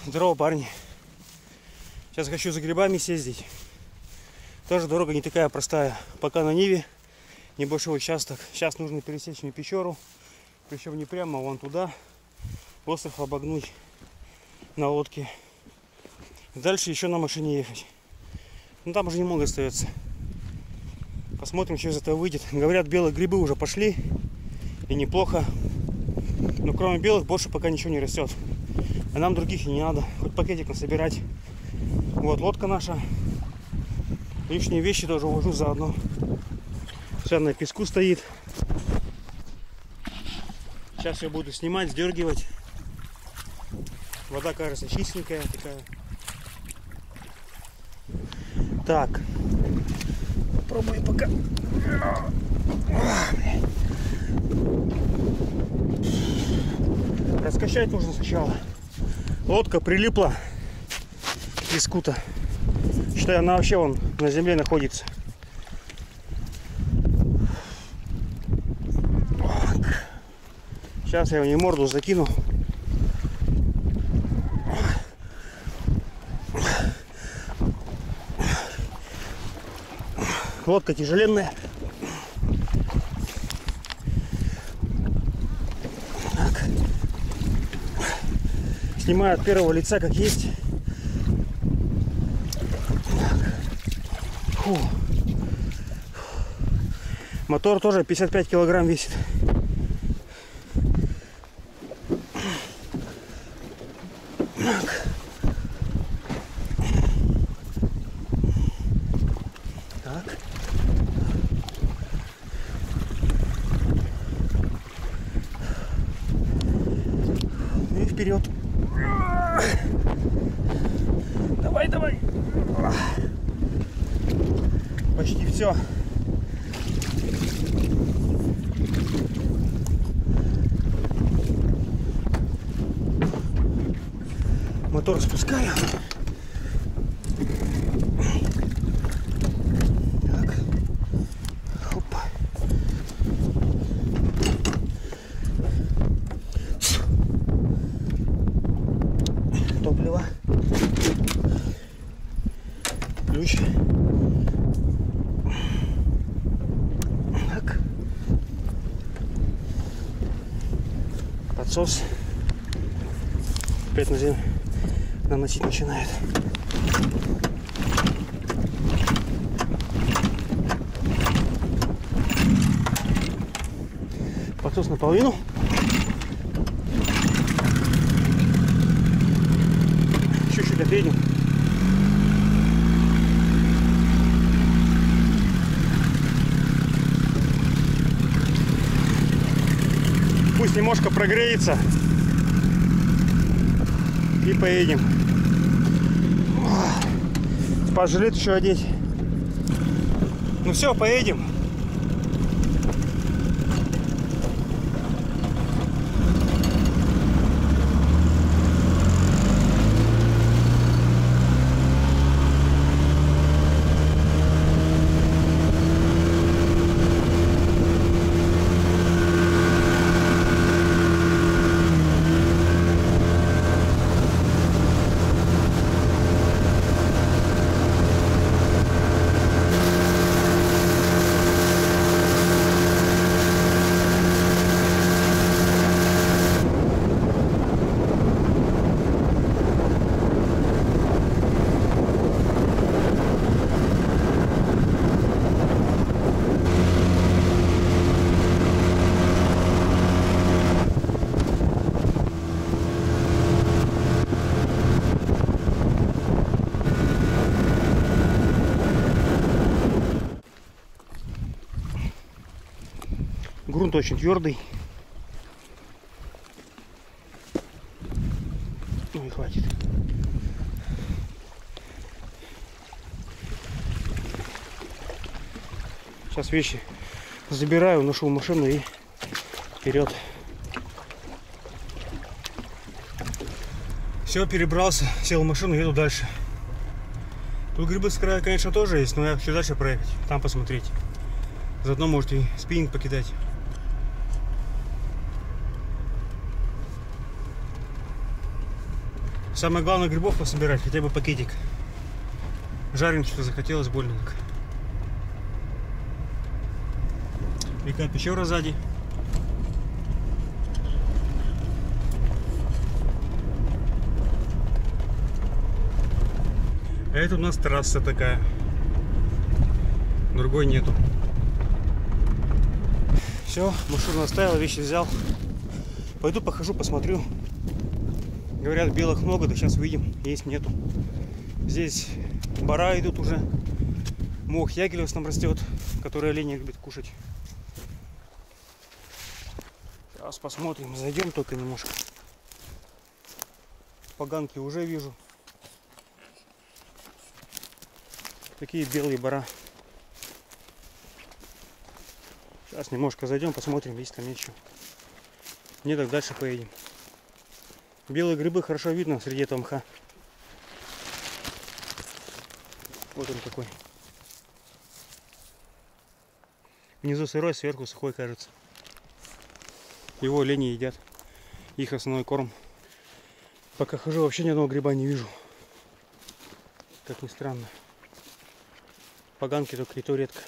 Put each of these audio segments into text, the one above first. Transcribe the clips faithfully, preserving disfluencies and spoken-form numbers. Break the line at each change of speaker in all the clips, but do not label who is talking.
Здорово, парни. Сейчас хочу за грибами съездить. Тоже дорога не такая простая. Пока на Ниве небольшой участок. Сейчас нужно пересечь мне Печору. Причем не прямо, а вон туда. Остров обогнуть на лодке. Дальше еще на машине ехать. Ну там уже немного остается. Посмотрим, что из этого выйдет. Говорят, белые грибы уже пошли. И неплохо. Но кроме белых больше пока ничего не растет. А нам других и не надо. Хоть пакетик насобирать. Вот лодка наша. Лишние вещи тоже увожу заодно. Вся на песку стоит. Сейчас я буду снимать, сдергивать. Вода, кажется, чистенькая такая. Так. Попробуем пока. Раскачать нужно сначала. Лодка прилипла к песку-то. Считай, она вообще вон на земле находится. Сейчас я в нее морду закину. Лодка тяжеленная. Так. Снимаю от первого лица, как есть. Фу. Мотор тоже пятьдесят пять килограмм весит. Так. Так. И вперед. Давай, давай. Почти все. Мотор спускаю. Так. Опа. Топливо. Ключ. Так. Подсос. Опять на землю наносить начинает. Подсос наполовину. Чуть-чуть отъедем. Пусть немножко прогреется. И поедем. Пожалеет еще одеть. Ну все, поедем. Грунт очень твердый. Ну и хватит. Сейчас вещи забираю, ношу в машину и вперед. Все, перебрался, сел в машину, еду дальше. Тут грибы с края, конечно, тоже есть, но я хочу дальше проехать, там посмотреть. Заодно можете и спиннинг покидать. Самое главное грибов пособирать, хотя бы пакетик. Жареных что-то захотелось больно так. Река Печора сзади. А это у нас трасса такая. Другой нету. Все, машину оставил, вещи взял. Пойду похожу, посмотрю. Говорят, белых много, да сейчас увидим, есть нету. Здесь бара идут уже. Мох ягелев там растет, который олени любят кушать. Сейчас посмотрим, зайдем только немножко. Поганки уже вижу. Такие белые бара. Сейчас немножко зайдем, посмотрим, есть там ничего. Не, так дальше поедем. Белые грибы хорошо видно среди этого мха. Вот он какой. Внизу сырой, сверху сухой, кажется. Его олени едят. Их основной корм. Пока хожу, вообще ни одного гриба не вижу. Как ни странно. Поганки только и то редко.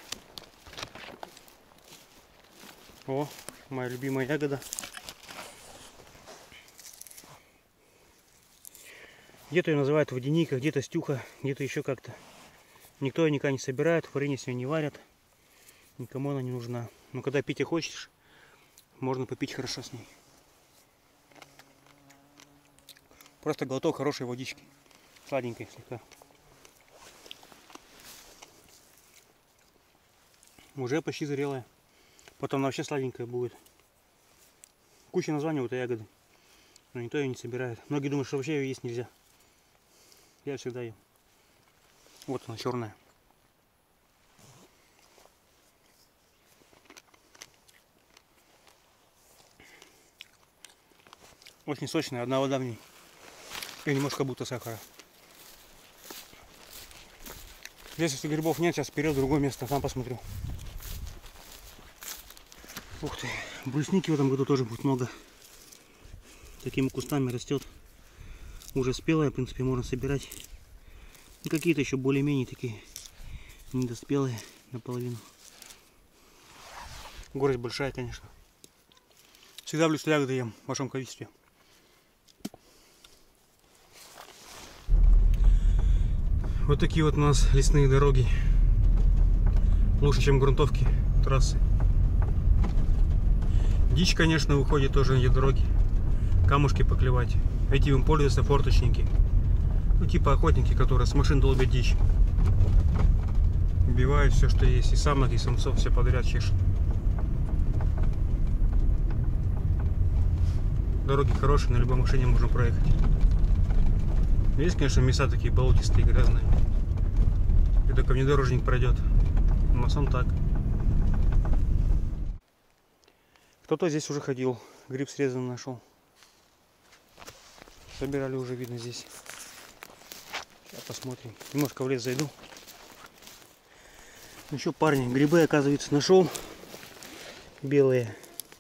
О, моя любимая ягода. Где-то ее называют водяника, где-то стюха, где-то еще как-то. Никто ее никогда не собирает, варенье с нее не варят. Никому она не нужна. Но когда пить и хочешь, можно попить хорошо с ней. Просто глоток хорошей водички. Сладенькой слегка. Уже почти зрелая. Потом она вообще сладенькая будет. Куча названий у этой ягоды. Но никто ее не собирает. Многие думают, что вообще ее есть нельзя. Я всегда ем. Вот она, черная. Очень сочная, одна вода в ней. И немножко будто сахара. Здесь, если грибов нет, сейчас вперед в другое место, там посмотрю. Ух ты, брусники в этом году тоже будет много. Такими кустами растет. Уже спелая, в принципе, можно собирать. И какие-то еще более-менее такие недоспелые наполовину. Горость большая, конечно. Всегда в лесу ягоды ем в большом количестве. Вот такие вот у нас лесные дороги. Лучше, чем грунтовки, трассы. Дичь, конечно, выходит тоже на эти дороги. Камушки поклевать. Этим пользуются форточники. Ну, типа охотники, которые с машин долбят дичь. Убивают все, что есть. И самок, и самцов, все подряд чешут. Дороги хорошие, на любой машине можно проехать. Есть, конечно, места такие болотистые, грязные. И только внедорожник пройдет. Но сам так. Кто-то здесь уже ходил. Гриб срезанный нашел. Собирали уже, видно, здесь. Сейчас посмотрим. Немножко в лес зайду. Еще, парни, грибы, оказывается, нашел. Белые.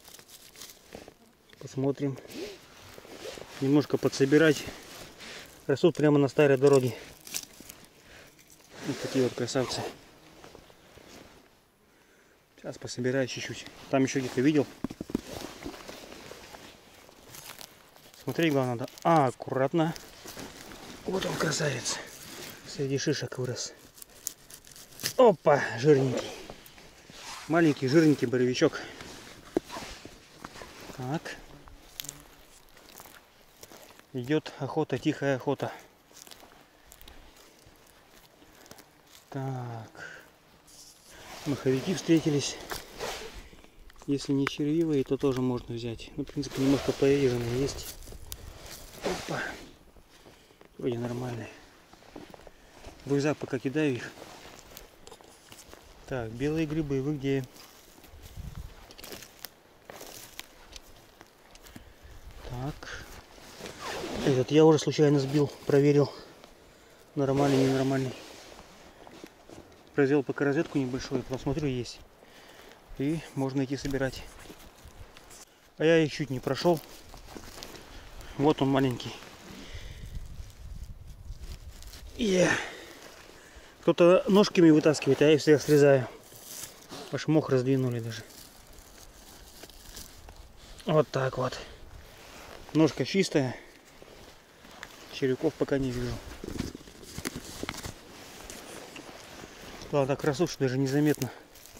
Посмотрим. Немножко подсобирать. Растут прямо на старой дороге. Вот такие вот красавцы. Сейчас пособираю чуть-чуть. Там еще где-то видел. Смотри, главное, надо. А, аккуратно. Вот он, красавец. Среди шишек вырос. Опа, жирненький. Маленький жирненький боровичок. Так. Идет охота, тихая охота. Так. Маховики встретились. Если не червивые, то тоже можно взять. Ну, в принципе, немножко порезанные есть. Опа. Вроде нормальные. В рюкзак пока кидаю их. Так, белые грибы, вы где? Так. Этот я уже случайно сбил, проверил. Нормальный, ненормальный. Произвел пока розетку небольшую, посмотрю, есть. И можно идти собирать. А я их чуть не прошел. Вот он маленький. Yeah. Кто-то ножками вытаскивает, а я всегда срезаю. Аж мох раздвинули даже. Вот так вот. Ножка чистая. Червяков пока не вижу. Ладно, так растут, что даже незаметно.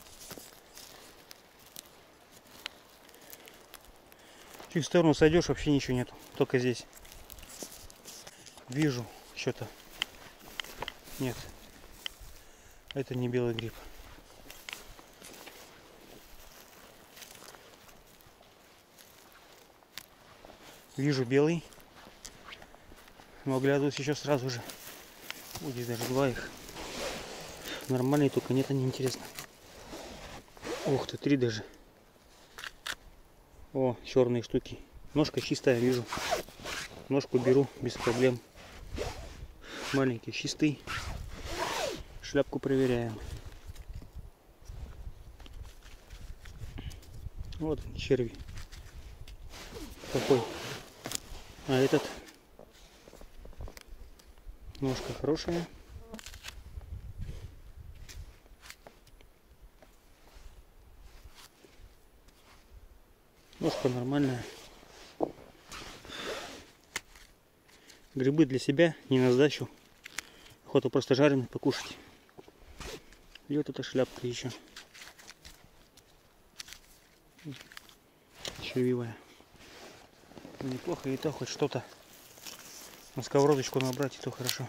Чуть в сторону сойдешь, вообще ничего нету. Только здесь. Вижу что-то. Нет. Это не белый гриб. Вижу белый. Но оглядываюсь еще сразу же. Вот здесь даже два их. Нормальные, только нет, они интересно. Ух ты, три даже. О, черные штуки. Ножка чистая, вижу. Ножку беру без проблем. Маленький, чистый. Шляпку проверяем. Вот черви. Какой? А этот? Ножка хорошая. Ножка нормальная. Грибы для себя, не на сдачу. Охота просто жареный покушать. И вот эта шляпка еще. Червивая. Неплохо, и то хоть что-то на сковородочку набрать, и то хорошо.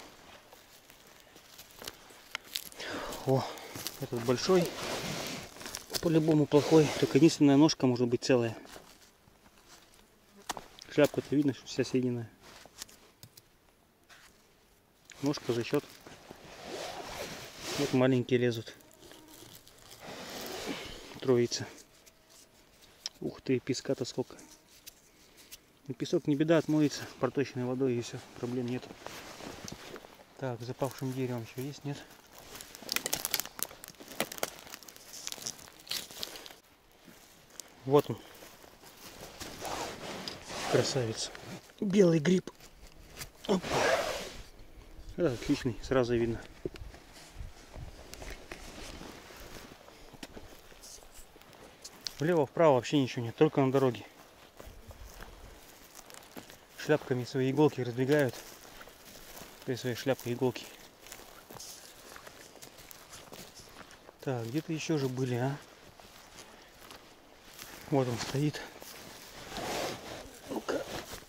О, этот большой. По-любому плохой. Только единственная ножка может быть целая. Шляпка-то видно, что вся съеденная. Ножка за счет. Вот маленькие лезут. Троица. Ух ты, песка-то сколько. Но песок не беда, отмоется проточной водой и все. Проблем нет. Так, запавшим деревом еще есть, нет? Вот он. Красавец. Белый гриб. Опа. Это отличный, сразу видно. Влево-вправо вообще ничего нет, только на дороге. Шляпками свои иголки раздвигают. То есть свои шляпки иголки. Так, где-то еще же были, а? Вот он стоит. Ну-ка.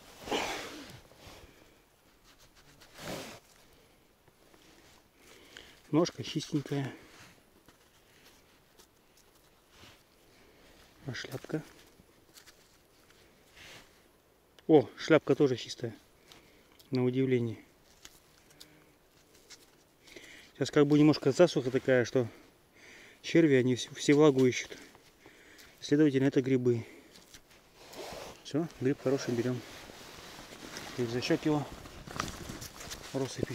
Ножка чистенькая. А шляпка? О, шляпка тоже чистая. На удивление. Сейчас как бы немножко засуха такая, что черви, они все влагу ищут. Следовательно, это грибы. Все, гриб хороший берем. И за счет его россыпью.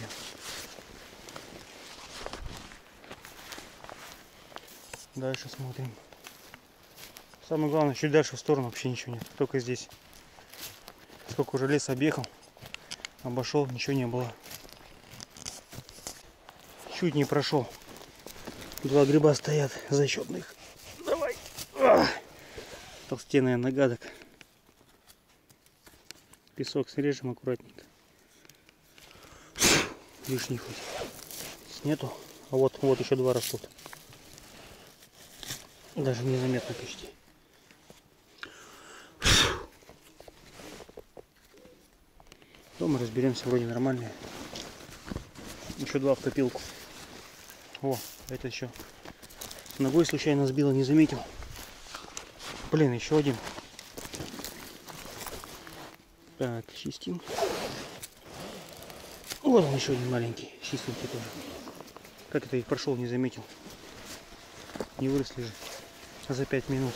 Дальше смотрим. Самое главное, чуть дальше в сторону вообще ничего нет. Только здесь. Сколько уже лес объехал, обошел, ничего не было. Чуть не прошел. Два гриба стоят зачетных. Давай. Ах! Толстенная нога так. Песок срежем аккуратненько. Лишний хоть. Нету. А вот, вот еще два растут. Даже незаметно почти. Дома разберемся, вроде нормальные. Еще два в копилку. О, это еще ногой случайно сбила, не заметил. Блин, еще один. Так, чистим. Вот он еще один маленький, чистенький тоже. Как это их прошел, не заметил. Не выросли же за пять минут.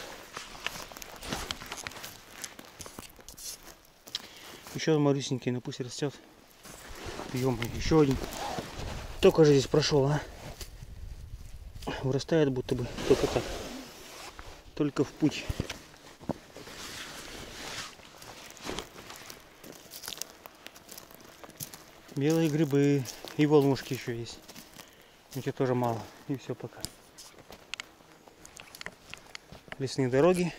Еще малюсенький, но пусть растет. Ё-моё, еще один. Только же здесь прошел, а? Вырастает будто бы только так. Только в путь. Белые грибы. И волнушки еще есть. Этих тоже мало. И все пока. Лесные дороги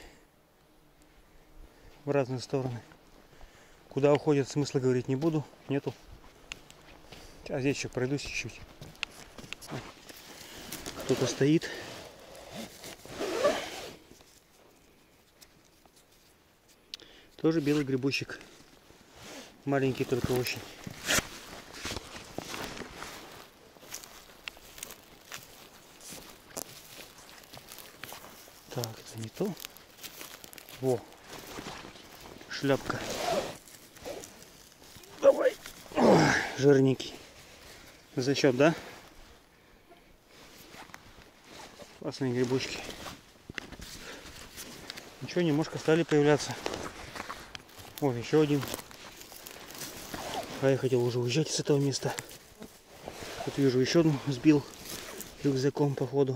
в разные стороны. Куда уходят, смысла говорить не буду. Нету. Сейчас здесь еще пройдусь чуть-чуть. Кто-то стоит. Тоже белый грибочек. Маленький только очень. Так, это не то. Во. Шляпка. Давай. Ой, жирненький. Зачет, да? Классные грибочки. Ничего, немножко стали появляться. Вот еще один. А я хотел уже уезжать с этого места. Вот вижу, еще одну сбил рюкзаком по ходу.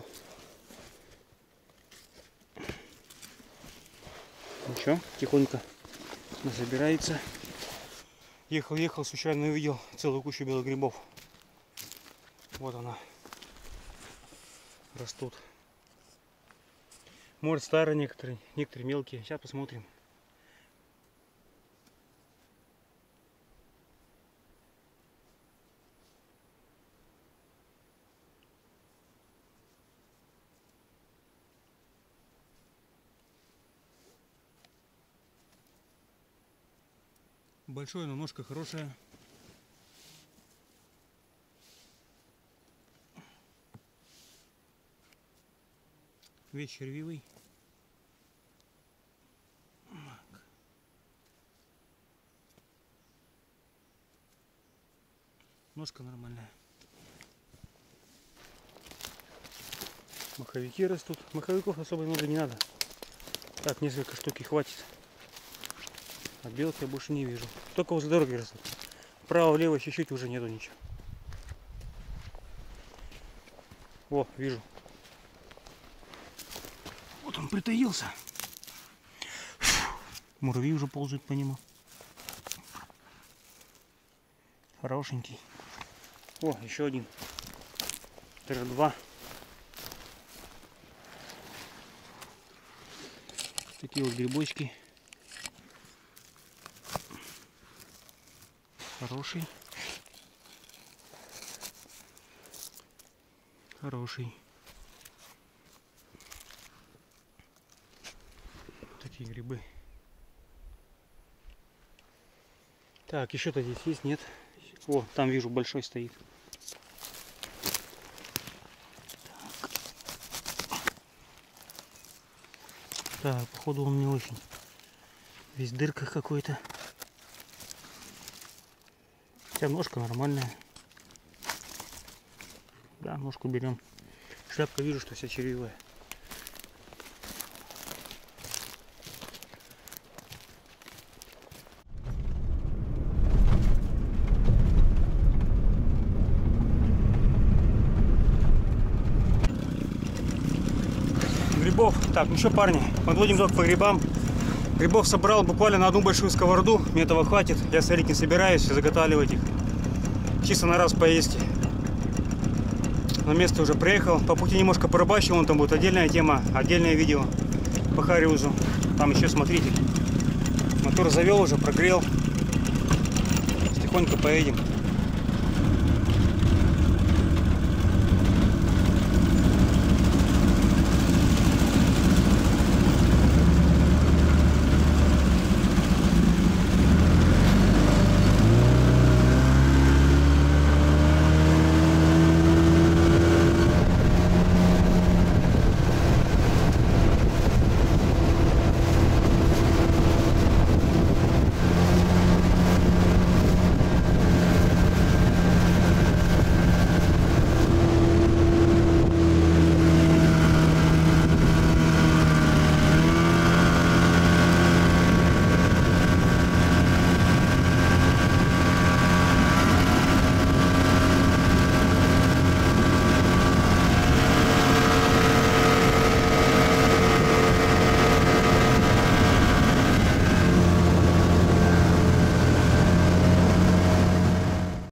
Ничего, тихонько забирается. Ехал, ехал, случайно увидел целую кучу белых грибов. Вот она. Растут. Может, старые некоторые, некоторые мелкие. Сейчас посмотрим. Большое, но ножка хорошая. Весь червивый. Ножка нормальная. Маховики растут. Маховиков особо много не надо. Так, несколько штук и хватит. А белок я больше не вижу. Только возле дороги растут. Вправо-влево чуть-чуть уже нету ничего. О, вижу. Вот он притаился. Муравьи уже ползают по нему. Хорошенький. О, еще один. Даже два. Такие вот грибочки. Хороший. Хороший. Такие грибы. Так, еще-то здесь есть, нет? О, там вижу, большой стоит. Так, так, походу он не очень. Весь в дырках какой-то. Хотя ножка нормальная. Да, ножку берем. Шляпка вижу, что вся червивая. Грибов. Так, ну что, парни, подводим итог по грибам. Грибов собрал буквально на одну большую сковороду. Мне этого хватит. Я солить не собираюсь, заготавливать их. Чисто на раз поесть. На место уже приехал. По пути немножко порыбачил. Вон там будет отдельная тема, отдельное видео по Хариузу. Там еще смотрите. Мотор завел уже, прогрел. Тихонько поедем.